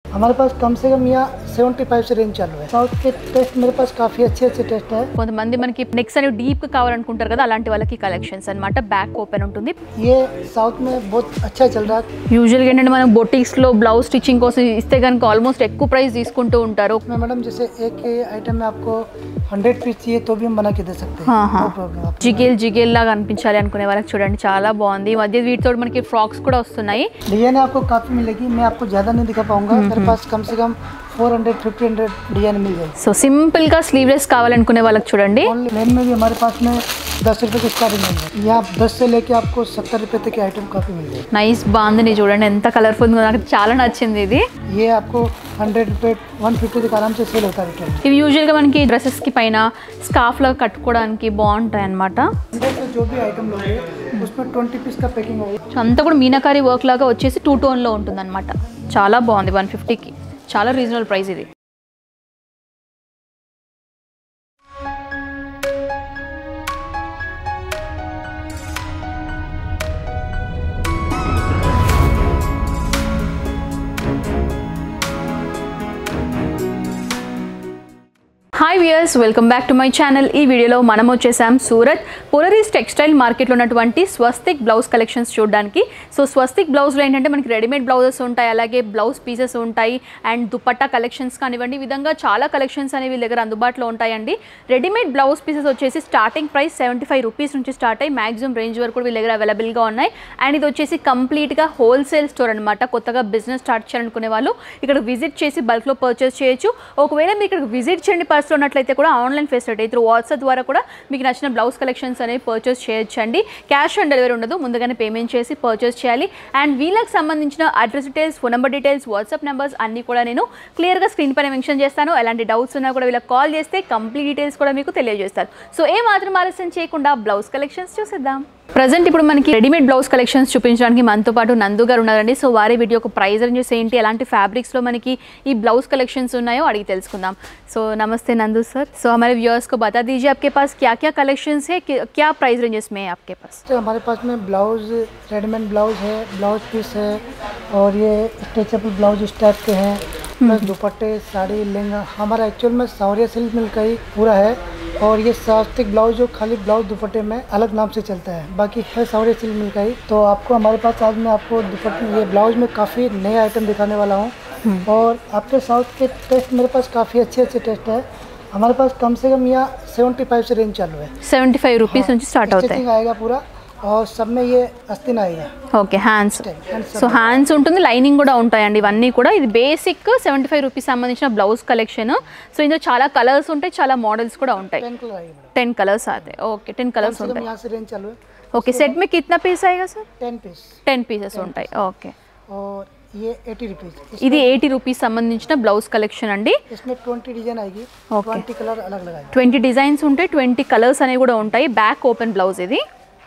हमारे पास कम से कम यहाँ 75 से रेंज चालू है। साउथ के टेस्ट मेरे पास काफ़ी अच्छे टेस्ट है। కొంతమంది మనకి నెక్స్ అనేవి డీప్ గా కావాలనుకుంటారు కదా, అలాంటి వాళ్ళకి కలెక్షన్స్ అన్నమాట. బ్యాక్ ఓపెన్ ఉంటుంది. ये साउथ में बहुत अच्छा चल रहा है. యూజువల్ గా ఏంటంటే మనం బొటిక్స్ లో బ్లౌజ్ స్టిచ్చింగ్ కోసం ఇస్తే కనుక ఆల్మోస్ట్ ఎక్కువ ప్రైస్ తీసుకుంటూ ఉంటారు. मैडम जैसे एक आइटम में आपको 100 पीस चाहिए तो भी हम बना के दे सकते हैं. No problem. జిగేల్ లాగా అనిపించాలి అనుకునే వాళ్ళకి చూడండి చాలా బాగుంది. ఈ మధ్య వీటితో మనకి ఫ్రాక్స్ కూడా వస్తున్నాయి. डिजाइन आपको काफ़ी मिलेगी. मैं आपको ज़्यादा नहीं दिखा पाऊंगा. मेरे पास कम से कम 400-500 डिजाइन मिल जाएगी. సో సింపుల్ గా స్లీవ్లెస్ కావాలనుకునే వాళ్ళకి చూడండి. प्लेन में भी हमारे पास में 10 रुपये की स्टार्टिंग है. यहाँ 10 से लेके आपको 70 रुपये तक की आइटम काफ़ी मिल जाएगी. నైస్ బాగుంది చూడండి, ఎంత కలర్ఫుల్ గా, నాకు చాలా నచ్చింది ఇది. ये आपको 100 रुपये 150 तक आराम से सेल होता है. ఇవి యూజువల్ గా మనకి డ్రెస్సెస్ కి పైన స్కార్ఫ్ లాగా కట్టుకోవడానికి బాగుంటాయి అన్నమాట. जो भी आइटम लोगे उसमें 20 पीस का पैकिंग होगी. అంతా కూడా మీనాకారి వర్క్ లాగా వచ్చేసి 2 టోన్ లో ఉంటుంది అనమాట. చాలా బాగుంది. 150కి చాలా రీజనబుల్ ప్రైస్ ఇది. Hi viewers, welcome back to my channel. ఈ వీడియోలో మనం వచ్చేసాం సూరత్ పోలరీస్ టెక్స్టైల్ మార్కెట్లో ఉన్నటువంటి స్వస్తిక్ బ్లౌజ్ కలెక్షన్స్ చూడడానికి. సో స్వస్తిక్ బ్లౌజ్లో ఏంటంటే మనకి రెడీమేడ్ బ్లౌజెస్ ఉంటాయి, అలాగే బ్లౌజ్ పీసెస్ ఉంటాయి, అండ్ దుపట్టా కలెక్షన్స్ కానివ్వండి, ఈ విధంగా చాలా కలెక్షన్స్ అనేవి వీళ్ళ దగ్గర అందుబాటులో ఉంటాయండి. రెడీమేడ్ బ్లౌజ్ పీసెస్ వచ్చేసి స్టార్టింగ్ ప్రైస్ 75 రూపీస్ నుంచి స్టార్ట్ అయ్యి మ్యాక్సిమం రేంజ్ వరకు కూడా వీళ్ళ దగ్గర అవైలబుల్గా ఉన్నాయి. అండ్ ఇది వచ్చేసి కంప్లీట్గా హోల్సేల్ స్టోర్ అనమాట. కొత్తగా బిజినెస్ స్టార్ట్ చేయాలనుకునే వాళ్ళు ఇక్కడ విజిట్ చేసి బల్క్లో పర్చేస్ చేయొచ్చు. ఒకవేళ మీరు ఇక్కడ విజిట్ చేయండి పర్సన్ ఉన్నట్లయితే కూడా ఆన్లైన్ ఫెసిలిటీ త్రూ వాట్సాప్ ద్వారా కూడా మీకు నచ్చిన బ్లౌజ్ కలెక్షన్స్ అనేవి పర్చేస్ చేయొచ్చండి. క్యాష్ ఆన్ డెలివరీ ఉండదు, ముందుగానే పేమెంట్ చేసి పర్చేస్ చేయాలి. అండ్ వీళ్ళకి సంబంధించిన address details, phone number details, WhatsApp numbers అన్నీ కూడా నేను క్లియర్గా స్క్రీన్ పైన మెన్షన్ చేస్తాను. ఎలాంటి డౌట్స్ ఉన్నా కూడా వీళ్ళకి కాల్ చేస్తే కంప్లీట్ డీటెయిల్స్ కూడా మీకు తెలియజేస్తారు. సో ఏ మాత్రం ఆలస్యం చేయకుండా బ్లౌజ్ కలెక్షన్స్ చూసేద్దాం. ప్రజెంట్ ఇప్పుడు మనకి రెడీమేడ్ బ్లౌజ్ కలెక్షన్స్ చూపించడానికి మనతో పాటు నందు గారు ఉన్నారండి. సో వారి వీడియో ఒక ప్రైస్ రేంజెస్ ఏంటి, ఎలాంటి ఫ్యాబ్రిక్స్లో మనకి ఈ బ్लाउज कलेक्शंस ఉన్నాయో అడిగి తెలుసుకుందాం. సో नमस्ते नंदू सर. सो हमारे व्यूअर्स को बता दीजिए आपके पास क्या क्या कलेक्शंस है, क्या प्राइस रेंजेस में है आपके पास? तो हमारे पास में ब्लाउज, रेडीमेड ब्लाउज है, ब्लाउज पीस है, और ये स्ट्रेचेबल ब्लाउज इस टाइप के हैं, प्लस दुपट्टे, साड़ी, लहंगा. हमारा एक्चुअल में सौर्य सिल्क मिल का ही पूरा है, और ये स्वास्तिक ब्लाउज जो खाली ब्लाउज दुपट्टे में अलग नाम से चलता है, बाकी है सौर्य सिल्क मिल का ही. तो आपको हमारे पास आज मैं आपको दुपट्टे, ये ब्लाउज में काफ़ी नए आइटम दिखाने वाला हूँ. और आपके साउथ के टेस्ट मेरे पास काफ़ी अच्छे टेस्ट है. हमारे पास कम से कम यहाँ 75 से रेंज चालू है. 75 रुपीस నుంచి స్టార్ట్ అవుతాయి. आएगा पूरा, और सब में ये अस्तिन आएगा. Okay, hands. సో హ్యాండ్స్ ఉంటుంది, లైనింగ్ కూడా ఉంటాయండి. ఇవన్నీ కూడా ఇది బేసిక్ 75 రూపీస్ సంబంధించిన బ్లౌజ్ కలెక్షన్. సో ఇందులో చాలా కలర్స్ ఉంటాయి, చాలా మోడల్స్ కూడా ఉంటాయి. 10 कलर्स आते हैं. ओके, 10 कलर्स ఉంటాయి. यहाँ से रेंज चालू है. ओके, सेट में कितना पीस आएगा सर? 10 पीस. 10 पीसेस ఉంటాయి. ఓకే, और ये 80 रुपीस. ఇది 80 రూపీస్ సంబంధించిన బ్లౌజ్ కలెక్షన్ అండి. इसमें 20 डिजाइन आएगी. 20 कलर अलग अलग आएगी. 20 డిజైన్స్ ఉంటాయి, 20 కలర్స్ అనేవి కూడా ఉంటాయి. బ్యాక్ ఓపెన్ బ్లౌజ్ ఇది.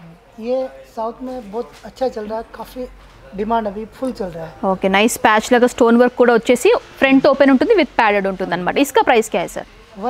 ये साउथ में बहुत अच्छा चल रहा है, काफ़ी डिमांड अभी फुल चल रहा है. ఓకే, నైస్ ప్యాచ్ లాగా స్టోన్ వర్క్ కూడా వచ్చేసి ఫ్రంట్ ఓపెన్ ఉంటుంది, విత్ ప్యాడెడ్ ఉంటుంది అనమాట. इसका प्राइस क्या है सर?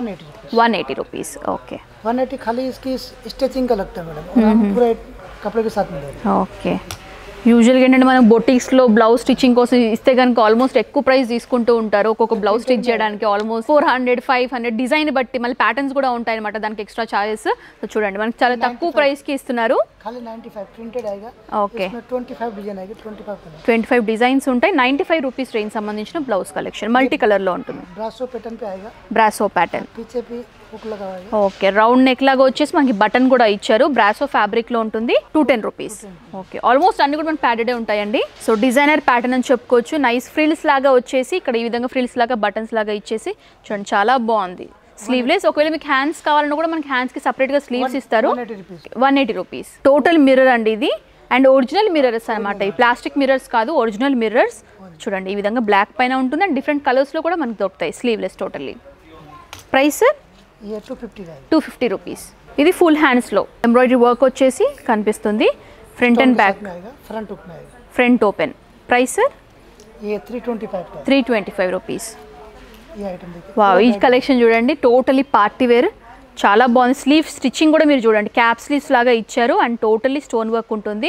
180 रुपीस. ओके, 180 खाली इसकी स्टिचिंग का लगता है मैडम, और पूरा कपड़े के साथ मिलेगा. ఓకే, యూజువల్గా ఏంటంటే మనం బొటిక్స్లో బ్లౌజ్ స్టిచ్చింగ్ కోసం ఇస్తే కనుక ఆల్మోస్ట్ ఎక్కువ ప్రైస్ తీసుకుంటూ ఉంటారు. ఒక్కొక్క బ్లౌజ్ స్టిచ్ చేయడానికి ఆల్మోస్ట్ 400, 500 డిజైన్ బట్టి మళ్ళీ ప్యాటర్న్స్ కూడా ఉంటాయి అనమాట, దానికి ఎక్స్ట్రా చార్జెస్. సో చూడండి మనకి చాలా తక్కువ ప్రైస్కి ఇస్తున్నారు. खाली 95 प्रिंटेड आएगा. ఓకే, 25 डिजाइन आएगी. 25 డిజైన్స్ ఉంటాయి. 95 రూపీస్ రేంజ్ సంబంధించిన బ్లౌజ్ కలెక్షన్ మల్టీ కలర్లో ఉంటుంది. ब्रासो पैटर्न पे आएगा. Brasso pattern. पीछे भी हुक लगा हुआ है. ఓకే, రౌండ్ నెక్ లాగా వచ్చేసి మనకి బటన్ కూడా ఇచ్చారు. బ్రాసో ఫ్యాబ్రిక్ లో ఉంటుంది. 210 రూపీస్. ఓకే, ఆల్మోస్ట్ అన్ని కూడా మనకి ప్యాడెడే ఉంటాయండి. సో డిజైనర్ ప్యాటర్న్ అని చెప్పుకోవచ్చు. నైస్ ఫ్రిల్స్ లాగా వచ్చేసి ఇక్కడ ఈ విధంగా ఫ్రిల్స్ లాగా బటన్స్ లాగా ఇచ్చేసి చూడండి, చాలా బాగుంది. స్లీవ్లెస్. ఒకవేళ మీకు హ్యాండ్స్ కావాలన్నా కూడా మనకి హ్యాండ్స్ కి సెపరేట్ గా స్లీవ్స్ ఇస్తారు. 180 రూపీస్. టోటల్ మిర్రర్ అండి ఇది, అండ్ ఒరిజినల్ మిర్రర్స్ అనమాట. ఈ ప్లాస్టిక్ మిర్రర్స్ కాదు, ఒరిజినల్ మిర్రర్స్. చూడండి ఈ విధంగా బ్లాక్ పైన ఉంటుంది, అండ్ డిఫరెంట్ కలర్స్ లో కూడా మనకి దొరుకుతాయి. Sleeveless totally. ప్రైస్ ये 250 రూపీస్. ఇది ఫుల్ హ్యాండ్స్ లో ఎంబ్రాయిడరీ వర్క్ వచ్చేసి కనిపిస్తుంది. Front and back. Front hook में आएगा. Front open. ప్రైస్ ये 325 का. 325 రూపీస్. ये आइटम देखिए. వావ్, ఈ కలెక్షన్ చూడండి, టోటలీ పార్టీ వేర్, చాలా బాగుంది. స్లీవ్ స్టిచ్చింగ్ కూడా మీరు చూడండి, క్యాప్ స్లీవ్స్ లాగా ఇచ్చారు, అండ్ టోటల్లీ స్టోన్ వర్క్ ఉంటుంది.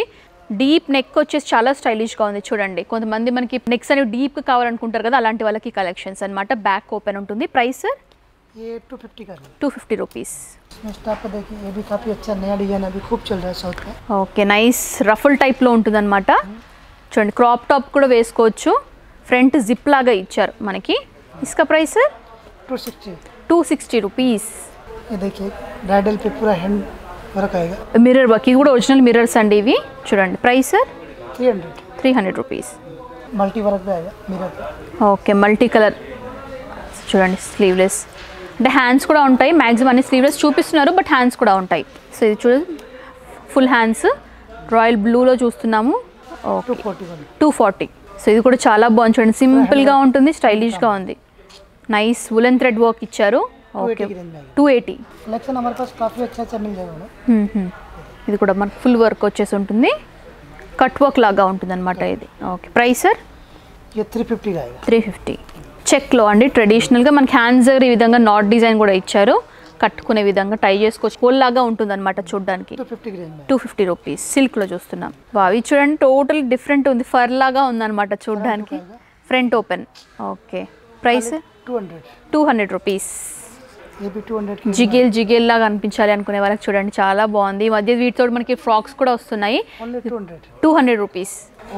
డీప్ నెక్ వచ్చేసి చాలా స్టైలిష్గా ఉంది చూడండి. కొంతమంది మనకి నెక్స్ అనేవి డీప్గా కావాలనుకుంటారు కదా, అలాంటి వాళ్ళకి కలెక్షన్స్ అనమాట. బ్యాక్ ఓపెన్ ఉంటుంది. ప్రైస్ ये 250 का है। 250 రూపీస్. इसमें स्टाफ को देखिए, ये भी काफ़ी अच्छा नया डिजाइन अभी खूब चल रहा है साउथ में। ఓకే నైస్ రఫుల్ టైప్లో ఉంటుంది అనమాట. చూడండి క్రాప్ టాప్ కూడా వేసుకోవచ్చు. ఫ్రంట్ జిప్ లాగా ఇచ్చారు మనకి. ఇసుక ప్రైస్ 260। 260 రూపీస్. ये देखिए ब्राइडल पे पूरा हैंड वर्क आएगा। మిర్రర్ వర్క్, ఇవి కూడా ఒరిజినల్ మిర్రర్స్ అండి ఇవి. చూడండి ప్రైస్ 300। 300 రూపీస్. मल्टी वर्क पे आएगा मिरर पे। ఓకే మల్టీ కలర్ చూడండి. స్లీవ్లెస్ అంటే హ్యాండ్స్ కూడా ఉంటాయి. మ్యాక్సిమం అన్ని స్లీవ్లెస్ చూపిస్తున్నారు, బట్ హ్యాండ్స్ కూడా ఉంటాయి. సో ఇది చూడండి ఫుల్ హ్యాండ్స్ రాయల్ బ్లూలో చూస్తున్నాము. ఓకే 240. సో ఇది కూడా చాలా బాగుంది చూడండి. సింపుల్గా ఉంటుంది, స్టైలిష్గా ఉంది. నైస్ వులెన్ థ్రెడ్ వర్క్ ఇచ్చారు. ఓకే 280. कलेक्शन हमारे पास काफ़ी अच्छा मिल जाएगा। ఇది కూడా మనకు ఫుల్ వర్క్ వచ్చేసి ఉంటుంది. కట్ వర్క్ లాగా ఉంటుంది అనమాట ఇది. ఓకే ప్రైస్ సార్ ये 350 का आएगा। 350. చెక్లో అండి ట్రెడిషనల్గా మనకి హ్యాండ్స్ దగ్గర ఈ విధంగా నాట్ డిజైన్ కూడా ఇచ్చారు. కట్టుకునే విధంగా టై చేసుకోవచ్చు. కోల్ లాగా ఉంటుంది అనమాట చూడడానికి. 250 రూపీస్. సిల్క్లో చూస్తున్నాం. బావి చూడండి టోటల్ డిఫరెంట్ ఉంది. ఫర్ లాగా ఉందన్నమాట చూడడానికి. Front open. Okay price 200 rupees. జిగేల్ లాగా అనిపించాలి అనుకునే వాళ్ళకి చూడండి చాలా బాగుంది. ఈ మధ్య వీటితో మనకి ఫ్రాక్స్ కూడా వస్తున్నాయి. 200 రూపీస్.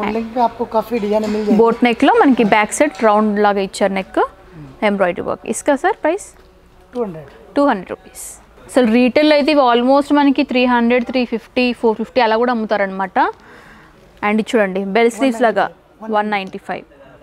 బోట్ నెక్ లో మనకి బ్యాక్ సైడ్ రౌండ్ లాగా ఇచ్చారు నెక్. Embroidery work. ఇసుక సార్ ప్రైస్ 200 రూపీస్. అసలు రీటైల్ అయితే ఇవి ఆల్మోస్ట్ మనకి 300, 350, 450 అలా కూడా అమ్ముతారనమాట. అండ్ చూడండి బెల్ స్లీవ్స్ లాగా 195.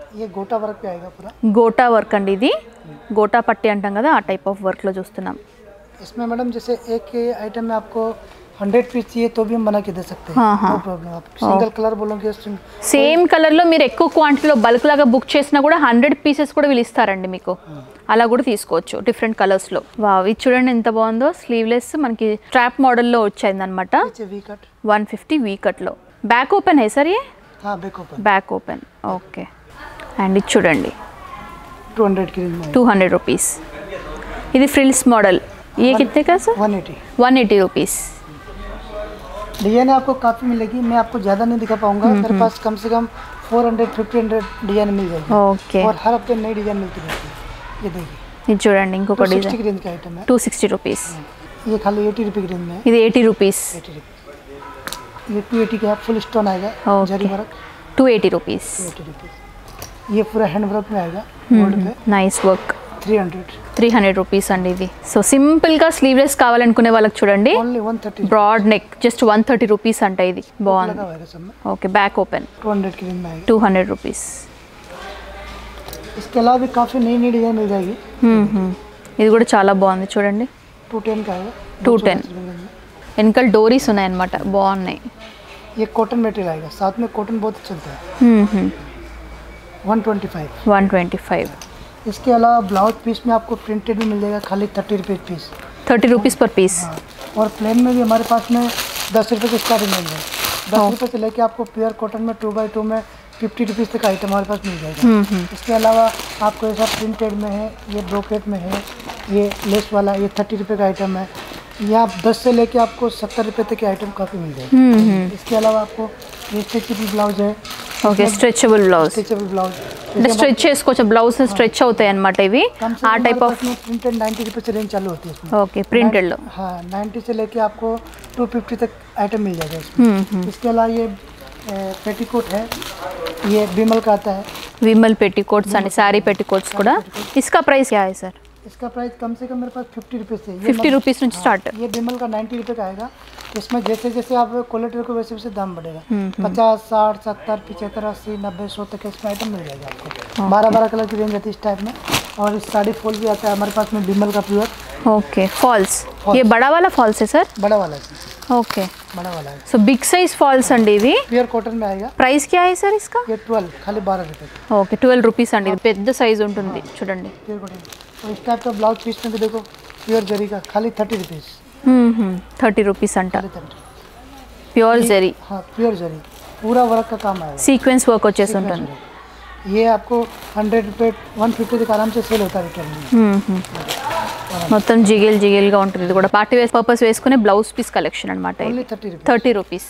గోటా వర్క్ అండి ఇది. గోటా పట్టి అంటాం కదా, ఆ టైప్ ఆఫ్ వర్క్ లో చూస్తున్నాం. इसमें मैडम जैसे एक आइटम में आपको 100 पीस चाहिए तो भी हम बना के दे सकते हैं। No problem. आप सिंगल कलर बोलोगे సేమ్ కలర్ లో మీరు ఎక్కువ క్వాంటిటీలో బల్క్ లాగా బుక్ చేసినా కూడా 100 పీసెస్ కూడా వీళ్ళు ఇస్తారండి మీకు. అలా కూడా తీసుకోవచ్చు డిఫరెంట్ కలర్స్ లో. వావ్ ఇది చూడండి ఎంత బాగుందో. స్లీవ్లెస్ మనకి స్ట్రాప్ మోడల్ లో వచ్చింది అనమాట. 150 వీ కట్ లో. బ్యాక్ ఓపెన్ है सर ये? हां बैक ఓపెన్. ఓకే అండ్ ఇది చూడండి 200 की रेंज में 200 रुपीस. ఇది ఫ్రిల్స్ మోడల్. ये कितने का सर? 180 रुपीस. डिजाइन आपको काफ़ी मिलेगी। मैं आपको ज़्यादा नहीं दिखा पाऊंगा। मेरे पास कम से कम 400-500 डिजाइन मिल जाएगी। ओके और हर हफ्ते नई डिजाइन मिलती रहती है। ये देखिए ఇది చూడండి ఇంకొక డిజైన్. 260 रेंज का आइटम है। 260 रुपीस. ये खाली 80 रुपये की रेंज में है। ఇది 80 रुपीस. ये 280 का फुल स्टोन आएगा। Zari work 280 rupees. ये पूरा हैंड वर्क में आएगा गोल्ड पे। Nice work. 300 రూపీస్ అండి ఇది. సో సింపుల్ గా స్లీవ్లెస్ కావాలనుకునే వాళ్ళకి చూడండి. Only 130. Broad neck just 130 rupees అంట ఇది. బాగుంది. ఓకే బ్యాక్ ఓపెన్ 200 की रेंज में आएगा। 200 రూపీస్. इसके अलावा भी काफ़ी नई डिजाइन मिल जाएगी। ఇది కూడా చాలా బాగుంది చూడండి. 210 का आएगा। 210. వెనకాల డోరీస్ ఉన్నాయన్నమాట బాగున్నాయి. ये कॉटन मटेरियल आएगा। साथ में कॉटन बहुत चलता है। 125। इसके अलावा ब्लाउज पीस में आपको प्रिंटेड भी मिल जाएगा खाली 30 रुपये पीस। 30 रुपीस पर पीस। और प्लेन में भी हमारे पास में 10 रुपये की स्टार्टिंग मिल जाएगी। 10 रुपये से लेके आपको प्योर कॉटन में 2x2 में 50 रुपीज़ तक आइटम हमारे पास मिल जाएगा। इसके अलावा आपको ऐसा प्रिंटेड में है, ये ब्रोकेट में है, ये लेस वाला, ये 30 रुपये का आइटम है। ये आप 10 से लेके आपको 70 रुपये तक के आइटम काफ़ी मिल जाएगी। इसके अलावा आपको ये स्ट्रेचेबल ब्लाउज है। Okay stretchable blouse. అంటే స్ట్రెచ్ చేసుకోవచ్చు. బ్లౌజ్ స్ట్రెచ్ అవుతాయి అన్నమాట ఇవి. ఆ టైప్ ఆఫ్ प्रिंटेड 90 रुपये से रेंज चालू होती है इसमें। ఓకే ప్రింటెడ్ లో. हाँ 90 से लेके आपको 250 तक आइटम मिल जाएगा इसमें। इसके अलावा ये पेटीकोट है, ये विमल का आता है। విమల్ పెట్టికోట్స్ అండి, సారీ పెట్టికోట్స్ కూడా. ఇస్కా ప్రైస్ क्या है सर? इसका प्राइस कम से कम मेरे पास 50 रुपये से 50 रुपीस నుంచి స్టార్ట్. ये विमल का 90 रुपये का आएगा। इसमें जैसे जैसे आप क्वालिटी रखो वैसे वैसे दाम बढ़ेगा। 50, 60, 70, 75, 80, 90, 100 तक इसमें आइटम मिल जाएगा आपको। 12 कलर की रेंज आती है इस टाइप में। और इस साड़ी फॉल भी आता है हमारे पास में विमल का प्योर। Okay false. ये बड़ा वाला फॉल्स है सर? बड़ा वाला है। ओके बड़ा वाला है। సో బిగ్ సైజ్ ఫాల్స్ అండి ఇవి. प्योर कॉटन में आएगा। ప్రైస్ क्या है सर इसका? ये 12 खाली 12 रुपये। ఓకే 12 రూపీస్ అండి. ఇది పెద్ద సైజ్ ఉంటుంది చూడండి. Pure cotton. और इस टाइप का ब्लाउज पीस में भी देखो प्योर जरी का खाली 30 रुपीज़। 30 రూపీస్ అంట. ప్యూర్ జరీ. हाँ प्योर जरी पूरा वर्क का काम आएगा। సీక్వెన్స్ వర్క్ వచ్చేసి ఉంటుంది. ये आपको 100 रुपये 150 तक आराम से सेल होता है रिटेल में। మొత్తం జిగేల్ జిగేల్గా ఉంటుంది. ఇది కూడా పార్టీ వేర్ పర్పస్ వేసుకునే బ్లౌజ్ పీస్ కలెక్షన్ అనమాట. 30 రూపీస్.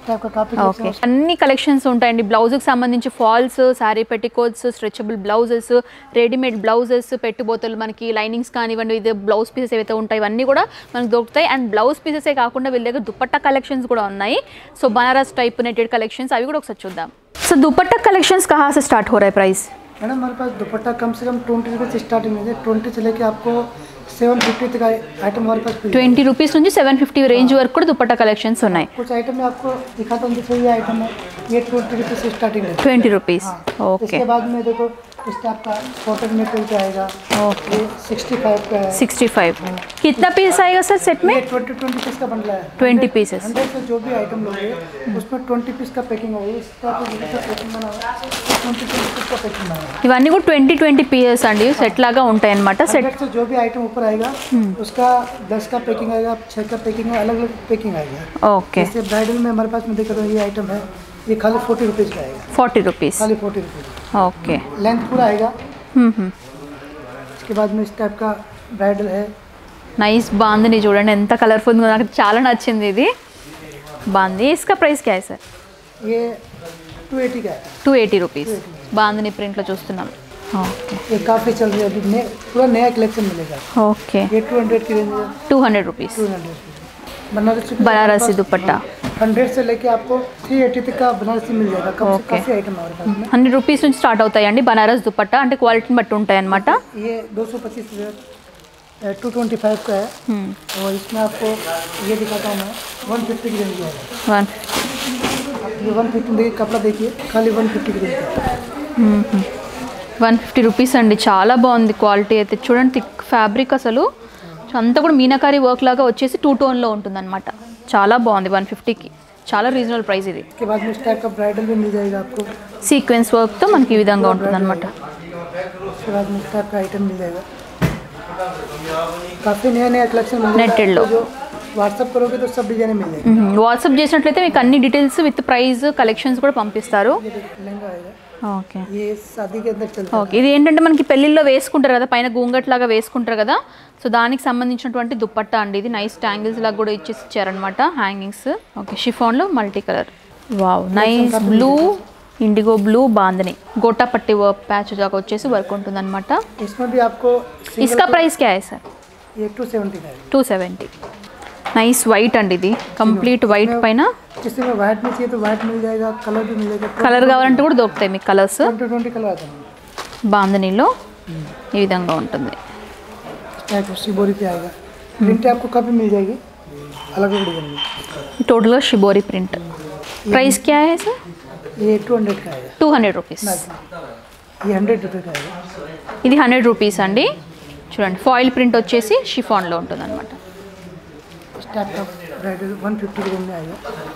टाइप का काफी ఓకే అన్ని కలెక్షన్స్ ఉంటాయండి బ్లౌజ్కి సంబంధించి falls sari petticoats stretchable blouses readymade blouses పెట్టుబోతలు మనకి లైనింగ్స్ కానివ్వండి ఇది బ్లౌజ్ పీసెస్ ఏవైతే ఉంటాయి ఇవన్నీ కూడా మనకు దొరుకుతాయి అండ్ బ్లౌజ్ పీసెసే కాకుండా వీళ్ళ దగ్గర దుపట్టా కలెక్షన్స్ కూడా ఉన్నాయి so Banaras type netted collections అవి కూడా ఒకసారి చూద్దాం సో దుపట్టా కలెక్షన్స్ कहाँ से स्टार्ट हो रहा है प्राइस मैडम हमारे पास दुपट्टा कम से कम 20 रुपये से स्टार्टिंग है 20 से लेके आपको 750 तक आइटम हमारे पास 20 రూపీస్ నుంచి 750 రేంజ్ వరకు కూడా దుపట్టా కలెక్షన్స్ ఉన్నాయి कुछ आइटम में आपको दिखाता हूँ जैसे ये आइटम है ये 20 रुपये से स्टार्टिंग है 20 రూపీస్ ఓకే इसके बाद में देखो इसका आपका कॉटन मेटेरियल का आएगा ओके ये 65 का है 65 कितना पीस आएगा सर सेट में ये 20 पीस का बंडल है 20 पीसेस 100 से जो भी आइटम लोगे उसमें 20 पीस का पैकिंग होगी इस टाइप का पैकिंग बना हुआ है 20 पीस का पैकिंग बना हुआ है ఇవన్నీ కూడా 20 పీసెస్ అండి సెట్ లాగా ఉంటాయి అన్నమాట సెట్ 100 से जो भी आइटम ऊपर आएगा उसका 10 का पैकिंग आएगा 6 का पैकिंग अलग अलग पैकिंग आएगा ఓకే जैसे ब्राइडल में हमारे पास में देख रहे हो ये आइटम है ये खाली 40 रुपीज़ का आएगा 40 రూపీస్ खाली 40 रुपीज़ ఓకే लेंथ पूरा आएगा इसके बाद में इस टाइप का ब्राइडल है నైస్ బాందిని చూడండి ఎంత కలర్ఫుల్ ఉందో నాకు చాలా నచ్చింది ఇది బాంది इसका प्राइस क्या है सर ये 280 का है 280 రూపీస్ బాందిని ప్రింట్లో చూస్తున్నాం ఓకే ये काफ़ी चल रही है अभी पूरा नया कलेक्शन मिलेगा ఓకే ये 200 की रेंज है 200 రూపీస్ 200 बनारसी బనారసి దుపట్టా 100 से लेके आपको 380 तक का बनारसी मिल जाएगा Okay. काफ़ी आइटम हमारे पास में 100 రూపీస్ నుంచి స్టార్ట్ అవుతాయండి బనారస్ దుపట్టా అంటే క్వాలిటీని బట్టి ఉంటాయి అన్నమాట ये 225 225 का है और इसमें आपको ये दिखाता हूँ मैं 150 की रेंज है ये 150 देखिए कपड़ा देखिए खाली 150 की रेंज है 150 రూపీస్ అండి చాలా బాగుంది క్వాలిటీ అయితే చూడండి థిక్ ఫ్యాబ్రిక్ అసలు అంతా కూడా మీనాకారి వర్క్ లాగా వచ్చేసి 2 టోన్లో ఉంటుందన్నమాట చాలా బాగుంది 150కి చాలా రీజనబుల్ ప్రైస్ ఇది इसके बाद में इस टाइप का ब्राइडल भी मिल जाएगा आपको సీక్వెన్స్ వర్క్తో మనకి ఈ విధంగా ఉంటుందన్నమాట उसके बाद में इस टाइप का आइटम मिल जाएगा काफ़ी नया कलेक्शन मिल जाएगा Netted लो। आपको जो व्हाट्सअप करोगे तो सब डिजाइन मिल जाएगी వాట్సాప్ చేసినట్లయితే మీకు అన్ని డీటెయిల్స్ విత్ ప్రైస్ కలెక్షన్స్ కూడా పంపిస్తారు ये देखिए लहंगा आएगा ఓకే ये शादी के अंदर चलता ఓకే ఇది ఏంటంటే మనకి పెళ్ళిళ్ళలో వేసుకుంటారు కదా పైన గూంగట్ లాగా వేసుకుంటారు కదా సో దానికి సంబంధించినటువంటి దుపట్టా అండి ఇది నైస్ ట్యాంగిల్స్ లాగా కూడా ఇచ్చేసి ఇచ్చారనమాట హ్యాంగింగ్స్ ఓకే షిఫాన్లో multi colour wow nice blue indigo blue bandhani gota patti work patch దాకా వచ్చేసి వర్క్ ఉంటుందన్నమాట है इसमें भी आपको इसका प्राइस क्या है सर ये 270 का है 270 నైస్ వైట్ అండి ఇది కంప్లీట్ వైట్ పైన किसी में व्हाइट में चाहिए तो व्हाइट मिल जाएगा कलर भी मिल जाएगा కలర్ కావాలంటే కూడా దొరుకుతాయి మీకు కలర్స్ 20 कलर आता है బాందనీలో ఈ విధంగా ఉంటుంది टाइप शिबोरी पे आएगा प्रिंट आपको कभी मिल जाएगी अलग अलग डिजाइन में టోటల్గా షిబోరి ప్రింట్ ప్రైస్ क्या है सर ये 200 का आएगा 200 రూపీస్ ये 100 रुपये का आएगा ఇది 100 రూపీస్ అండి చూడండి ఫాయిల్ ప్రింట్ వచ్చేసి షిఫాన్లో ఉంటుంది అనమాట इस टाइप का ब्राइडल 150 की रेंज में आएगा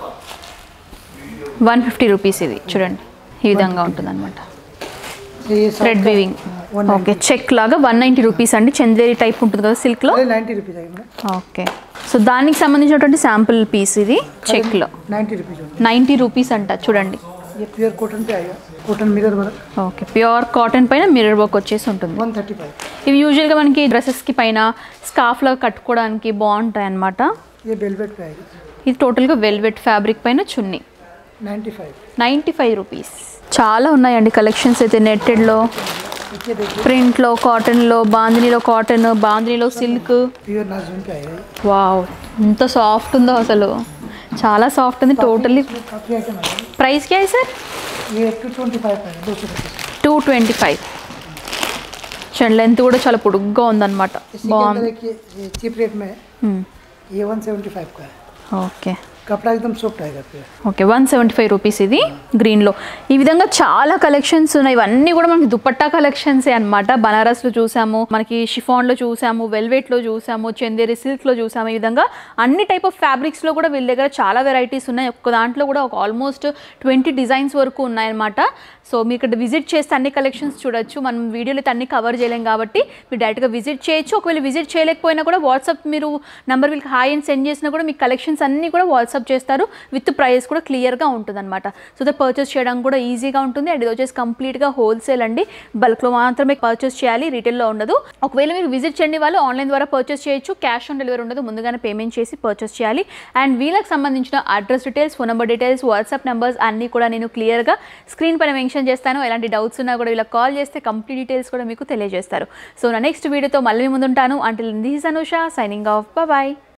150 రూపీస్ ఇది చూడండి ఈ విధంగా ఉంటుంది అనమాట ये థ్రెడ్ వీవింగ్ ఓకే చెక్ లాగా 190 రూపీస్ అండి చందేరి టైప్ ఉంటుంది కదా సిల్క్లో 90 रुपीज़ आएगा मैडम ఓకే సో దానికి సంబంధించినటువంటి శాంపుల్ పీస్ ఇది చెక్లో 90 रुपीज़ 90 రూపీస్ అంట చూడండి ये प्योर कॉटन पे आएगा cotton mirror work okay pure cotton పైన మిర్రర్ వర్క్ వచ్చేసి ఉంటుంది 135 ఇవి యూజువల్గా మనకి డ్రెస్సెస్కి పైన స్కార్ఫ్లో కట్టుకోవడానికి బాగుంటాయి అన్నమాట ये वेलवेट पे आएगा ఇది టోటల్గా వెల్వెట్ ఫ్యాబ్రిక్ పైన చున్నీ 95 రూపీస్ చాలా ఉన్నాయండి కలెక్షన్స్ అయితే నెట్టెడ్లో ये देखिए ప్రింట్లో కాటన్లో బాందినీలో కాటన్ బాందినీలో సిల్క్ प्योर नाज़ून पे आएगा వావ్ ఎంత సాఫ్ట్ ఉందో అసలు చాలా సాఫ్ట్ ఉంది టోటల్లీ काफ़ी आइटम आएगा ప్రైస్ क्या है सर ये 225 का है 200 रुपये 225 చూడండి లెంత్ కూడా చాలా పొడుగ్గా ఉందన్నమాట इसी के अंदर एक ये चीप रेट में है ये 175 का है ఓకే कपड़ा एकदम सॉफ्ट आएगा फिर ఓకే 175 రూపీస్ ఇది గ్రీన్లో ఈ విధంగా చాలా కలెక్షన్స్ ఉన్నాయి ఇవన్నీ కూడా మనకి దుపట్టా కలెక్షన్సే అనమాట బనారస్లో చూసాము మనకి షిఫాన్లో చూసాము వెల్వెట్లో చూసాము చందేరి సిల్క్లో చూసాము ఈ విధంగా అన్ని టైప్ ఆఫ్ ఫ్యాబ్రిక్స్లో కూడా వీళ్ళ దగ్గర చాలా వెరైటీస్ ఉన్నాయి ఒక్క దాంట్లో కూడా ఒక ఆల్మోస్ట్ 20 డిజైన్స్ వరకు ఉన్నాయన్నమాట సో మీరు ఇక్కడ విజిట్ చేస్తే అన్ని కలెక్షన్స్ చూడొచ్చు. మనం వీడియోలో అయితే అన్ని కవర్ చేయలేం కాబట్టి మీరు డైరెక్ట్గా విజిట్ చేయొచ్చు. ఒకవేళ విజిట్ చేయలేకపోయినా కూడా వాట్సాప్ మీరు నంబర్ వీళ్ళకి హాయ్ అని సెండ్ చేసినా కూడా మీకు కలెక్షన్స్ అన్నీ కూడా వాట్సాప్ చేస్తారు. విత్ ప్రైస్ కూడా క్లియర్గా ఉంటుంది అనమాట. సో దట్ పర్చేస్ చేయడానికి కూడా ఈజీగా ఉంటుంది. అండ్ ఇది వచ్చేసి కంప్లీట్గా హోల్సేల్ అండి, బల్క్లో మాత్రమే పర్చేస్ చేయాలి, రీటైల్లో ఉండదు. ఒకవేళ మీరు విజిట్ చేయండి వాళ్ళు ఆన్లైన్ ద్వారా పర్చేస్ చేయొచ్చు, క్యాష్ ఆన్ డెలివరీ ఉండదు, ముందుగానే పేమెంట్ చేసి పర్చేస్ చేయాలి. అండ్ వీళ్ళకి సంబంధించిన address details, phone number details, WhatsApp numbers అన్నీ కూడా నేను క్లియర్గా స్క్రీన్ పైన మెన్షన్ చేస్తాను. ఎలాంటి డౌట్స్ ఉన్నా కూడా వీళ్ళకి కాల్ చేస్తే కంప్లీట్ డీటెయిల్స్ కూడా మీకు తెలియజేస్తారు. సో నా నెక్స్ట్ వీడియోతో మళ్ళీ ముందుంటాను. Until this is Anusha signing off. Bye.